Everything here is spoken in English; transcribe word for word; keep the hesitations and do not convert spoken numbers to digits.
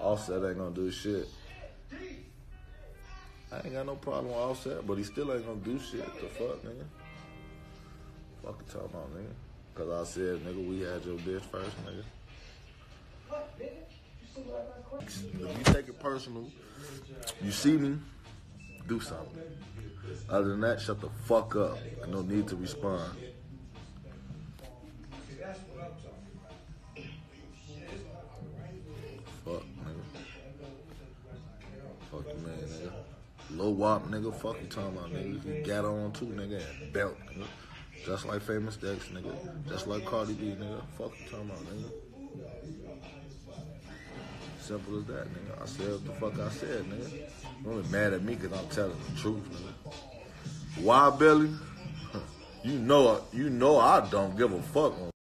Offset ain't gonna do shit. I ain't got no problem with Offset, but he still ain't gonna do shit. The fuck, nigga? Fuck you talking about, nigga? Cause I said, nigga, we had your bitch first, nigga. If you take it personal, you see me, do something. Other than that, shut the fuck up. No need to respond. Fuck, nigga. Fuck you, man, nigga. Lil Wop, nigga. Fuck you talking about, nigga. You got on too, nigga, and belt, nigga. Just like Famous Dex, nigga. Just like Cardi B, nigga. Fuck you talking about, nigga. Simple as that, nigga. I said what the fuck I said, nigga. You're only mad at me because I'm telling the truth, nigga. Why, Billy? You know, you know I don't give a fuck.